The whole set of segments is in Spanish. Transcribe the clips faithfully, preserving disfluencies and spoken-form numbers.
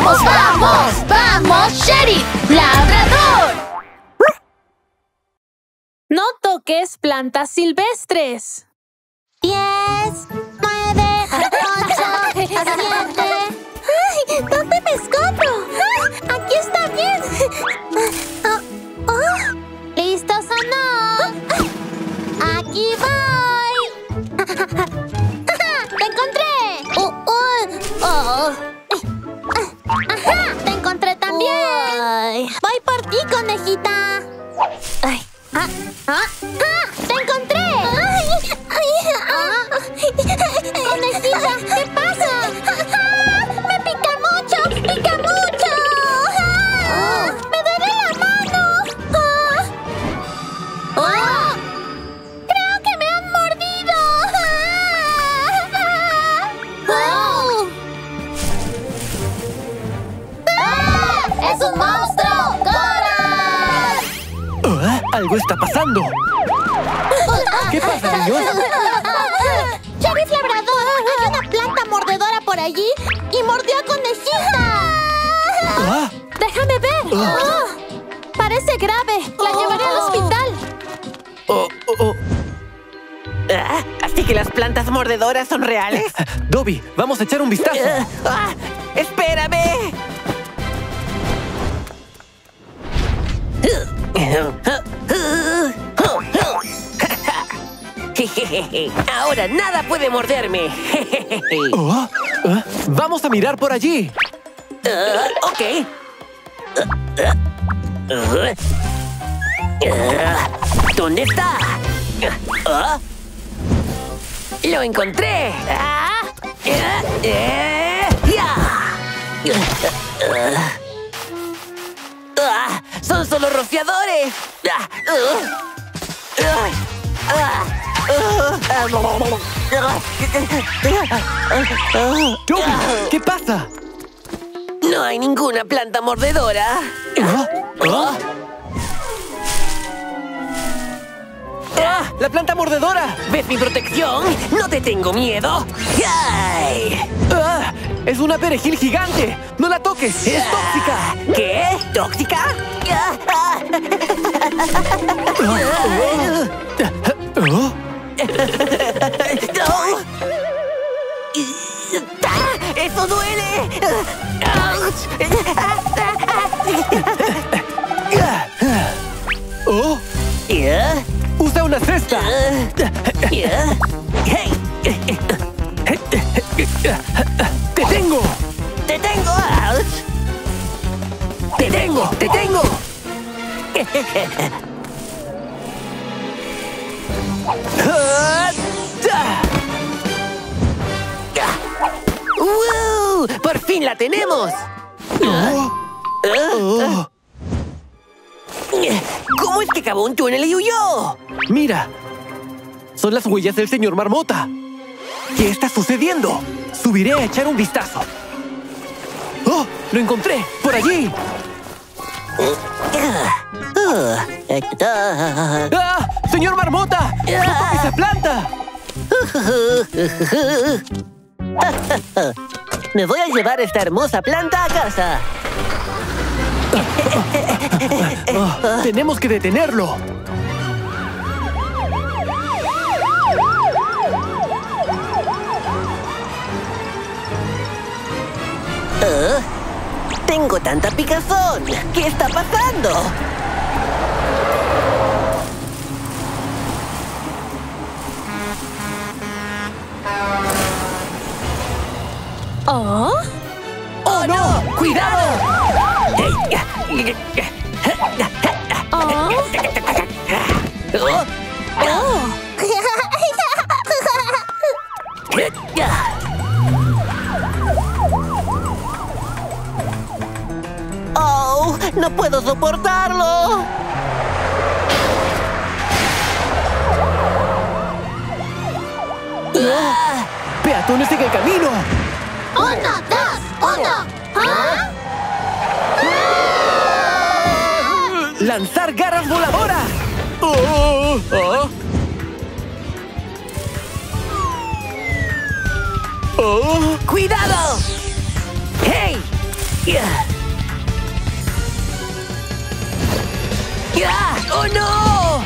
¡Vamos, vamos! ¡Vamos, Sheriff Labrador! No toques plantas silvestres. Diez, nueve, ocho, siete... ¡Ay! ¿Dónde me escondo? ¡Ah! ¡Aquí está bien! Oh, oh. ¿Listos o no? ¡Aquí voy! ¡Te encontré! Oh, oh, oh. ¡Ajá! ¡Te encontré también! Voy por ti, conejita. Ay. Ah, ah, ah, ¡te encontré! ¡Ay! ¡Ay! Ah. ¡Conejita! ¿Qué pasa? ¡Me pica mucho! ¡Pica mucho! ¡Ah! ¡Me duele la mano! ¡Ah! ¡Ah! ¡Creo que me han mordido! ¡Ah! ¡Ah! ¡Es un monstruo! ¡Cora! ¿Eh? ¡Algo está pasando! ¿Qué pasa, niños? ¡Sheriff Labrador! ¡Hay una planta mordedora por allí y mordió a Conejita! ¿Ah? ¡Déjame ver! Ah. Oh, parece grave. La llevaré al hospital. Oh, oh, oh. Ah, ¿así que las plantas mordedoras son reales? Dobby, vamos a echar un vistazo. Uh, ah, ¡espérame! Ahora nada puede morderme. Oh, ¿eh? Vamos a mirar por allí. Uh, ok. Uh, uh, uh, ¿Dónde está? Uh, ¡Lo encontré! Ah, uh, uh, ya. Uh, uh, ¡Son solo rociadores! Uh, uh, uh, uh, Dobby, ¿qué pasa? No hay ninguna planta mordedora. ¿Ah? ¿Ah? ¡Ah! ¡La planta mordedora! ¿Ves mi protección? ¡No te tengo miedo! ¡Ay! ¡Ah! ¡Es una perejil gigante! ¡No la toques! ¡Es tóxica! ¿Qué? ¿Tóxica? ¿Oh? ¡No! ¡Eso duele! ¡Oh! ¿Ya? ¡Usa una cesta! ¿Ya? ¡Hey! ¡Te tengo! ¡Te tengo! ¡Te tengo! ¡Te tengo! ¡Wow! ¡Por fin la tenemos! Oh. Oh. ¿Cómo es que acabó un túnel y huyó? ¡Mira! Son las huellas del señor Marmota. ¿Qué está sucediendo? Subiré a echar un vistazo. ¡Oh! ¡Lo encontré! ¡Por allí! ¡Ah! ¡Señor Marmota! ¡No toque esa planta! Me voy a llevar esta hermosa planta a casa. Oh, ¡tenemos que detenerlo! Uh, tengo tanta picazón. ¿Qué está pasando? ¿Oh? ¡Oh, no! ¡Cuidado! ¿Oh? ¡Oh! ¡Oh! ¡No puedo soportarlo! ¡Ah! ¡Peatones en el camino! ¡Uno, dos, uno! ¿Ah? ¡Lanzar garras voladoras! ¡Oh! ¡Oh! ¡Oh! ¡Cuidado! ¡Hey! ¡Ya! ¡Ya! ¡Oh, no!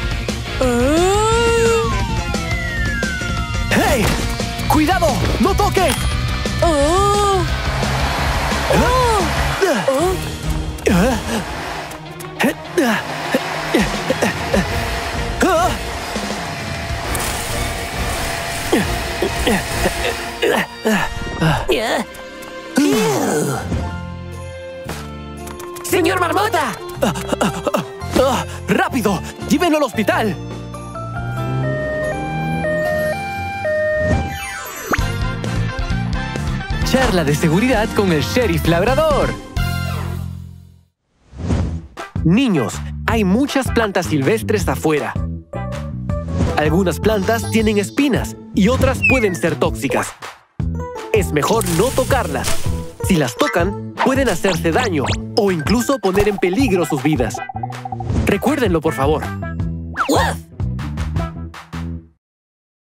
¡Hey! ¡Cuidado! ¡No toques! ¡Oh! ¡Ya! ¡Señor Marmota! Ah, ¡rápido! ¡Llévenlo al hospital! Charla de seguridad con el sheriff labrador. Niños, hay muchas plantas silvestres afuera. Algunas plantas tienen espinas y otras pueden ser tóxicas. Es mejor no tocarlas. Si las tocan, pueden hacerse daño o incluso poner en peligro sus vidas. Recuérdenlo, por favor. ¡Uf!